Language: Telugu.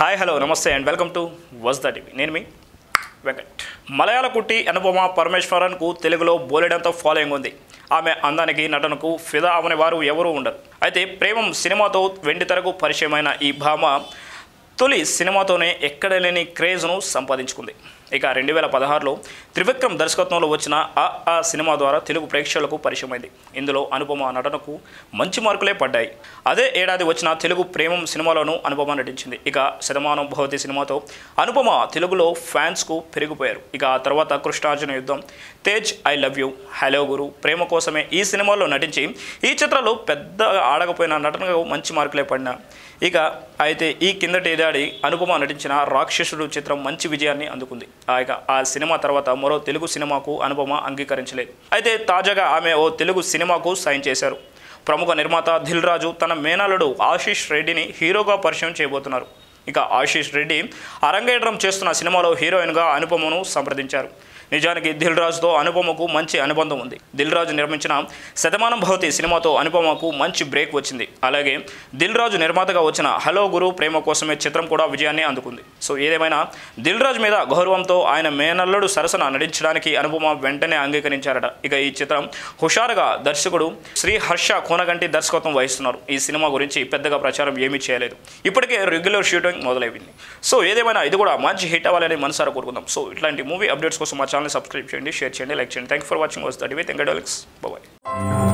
హాయ్ హలో నమస్తే అండ్ వెల్కమ్ టు వాజ్ ద టీవీ. నేను మీ వెంకట్. మలయాళ కుట్టి అనుపమ పరమేశ్వరన్కు తెలుగులో బోలెడంత ఫాలోయింగ్ ఉంది. ఆమె అందానికి నటనకు ఫిదా అవని వారు ఎవరూ ఉండరు. అయితే ప్రేమం సినిమాతో వెండితెరకు పరిచయమైన ఈ భామ తొలి సినిమాతోనే ఎక్కడ లేని క్రేజ్ను సంపాదించుకుంది. ఇక 2016లో త్రివిక్రమ్ దర్శకత్వంలో వచ్చిన ఆ సినిమా ద్వారా తెలుగు ప్రేక్షకులకు పరిచయమైంది. ఇందులో అనుపమ నటనకు మంచి మార్కులే పడ్డాయి. అదే ఏడాది వచ్చిన తెలుగు ప్రేమం సినిమాలోనూ అనుపమ నటించింది. ఇక శతమానం భవతి సినిమాతో అనుపమ తెలుగులో ఫ్యాన్స్కు పెరిగిపోయారు. ఇక ఆ తర్వాత Krishnarjuna Yuddham, Tej I love you, hello Guru, Prema Kosame ఈ సినిమాల్లో నటించి ఈ చిత్రాలు పెద్దగా ఆడకపోయిన నటనకు మంచి మార్కులే పడినా. ఇక అయితే ఈ కిందటి ఏడాది అనుపమ నటించిన రాక్షసుడు చిత్రం మంచి విజయాన్ని అందుకుంది. ఇక ఆ సినిమా తర్వాత మరో తెలుగు సినిమాకు అనుపమ అంగీకరించలేదు. అయితే తాజాగా ఆమె ఓ తెలుగు సినిమాకు సైన్ చేశారు. ప్రముఖ నిర్మాత దిల్ రాజు తన మేనల్లుడు ఆశీష్ రెడ్డిని హీరోగా పరిచయం చేయబోతున్నారు. ఇక ఆశీష్ రెడ్డి అరంగేట్రం చేస్తున్న సినిమాలో హీరోయిన్గా అనుపమను సంప్రదించారు. నిజానికి దిల్ రాజుతో అనుపమకు మంచి అనుబంధం ఉంది. దిల్ రాజు నిర్మించిన శతమానం భవతి సినిమాతో అనుపమకు మంచి బ్రేక్ వచ్చింది. అలాగే దిల్ రాజు నిర్మాతగా వచ్చిన హలో గురు, ప్రేమ కోసమే చిత్రం కూడా విజయాన్ని అందుకుంది. సో ఏదేమైనా దిల్ రాజు మీద గౌరవంతో ఆయన మేనల్లుడు సరసన నటించడానికి అనుపమ వెంటనే అంగీకరించారట. ఇక ఈ చిత్రం హుషారుగా దర్శకుడు శ్రీ హర్ష కోనగంటి దర్శకత్వం వహిస్తున్నారు. ఈ సినిమా గురించి పెద్దగా ప్రచారం ఏమీ చేయలేదు. ఇప్పటికే రెగ్యులర్ షూటింగ్ మొదలైంది. సో ఏదేమైనా ఇది కూడా మంచి హిట్ అవ్వాలని మనసారా కోరుకుందాం. సో ఇట్లాంటి మూవీ అప్డేట్స్ కోసం మా ఛానల్ సబ్స్క్రైబ్ చేయండి, షేర్ చేయండి, లైక్ చేయండి. థ్యాంక్ యూ ఫర్ వాచింగ్ వాజ్ the TV. Thank you. Bye bye.